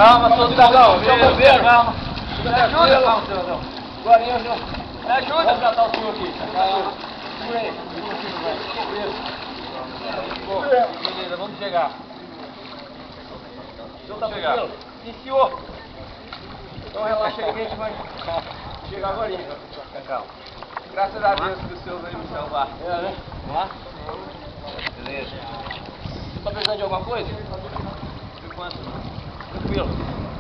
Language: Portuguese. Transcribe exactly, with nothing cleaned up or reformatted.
Calma, seu cidadão, seu bombeiro. Calma. Me ajuda, calma, cidadão. Agora eu, senhor. Me ajuda a tratar o senhor aqui. Calma. Segura aí. Beleza, vamos chegar. O senhor tá tranquilo? Sim, senhor. Então relaxa aí que a gente vai chegar agora. Calma. Graças a Deus que o senhor veio me salvar. É, né? Vamos lá? Beleza. Você tá precisando de alguma coisa? Por enquanto, tranquilo.